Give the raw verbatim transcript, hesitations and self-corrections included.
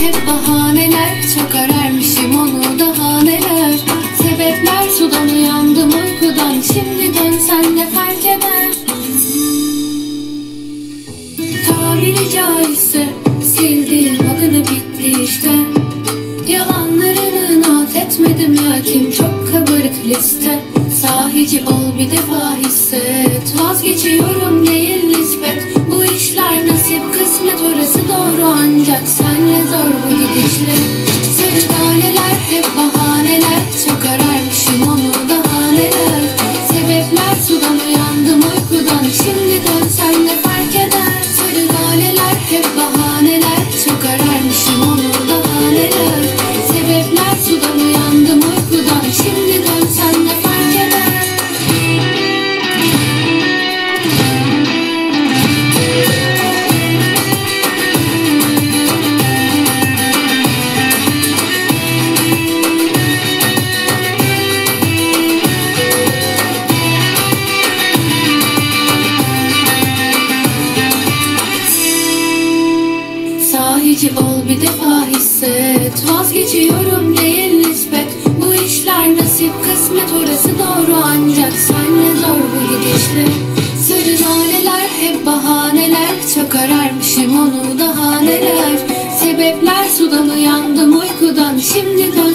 hep bahaneler, çok ararmışım onu daha neler. Sebepler sudan uyandım uykudan, şimdi dönsen ne fark eder? Tabiri caizse sildiğim adını bitti işte. Yalanlarını not etmedim lakin çok kabarık liste. Sahici ol bir defa hisset, vazgeçiyorum değil nispet. Bu işler nasip kısmet, orası doğru ancak senle zor bu gidişle. Sarı taneler hep bahaneler, çok ararmışım onu daha neler. Sebepler sudan uyandım uykudan, şimdi dönsen ne fark eder? Sarı taneler hep bahaneler, çok ararmışım onu daha neler. Sebepler sudan uyandım uykudan, şimdi dönsen ne fark eder? Sahici ol bir defa hisset, vazgeçiyorum değil nispet. Bu işler nasip kısmet, orası doğru ancak senle zor bu gidişle. Sarı taneler hep bahaneler, çok ararmışım onu daha neler. Sebepler sudan uyandım uykudan, şimdi dön.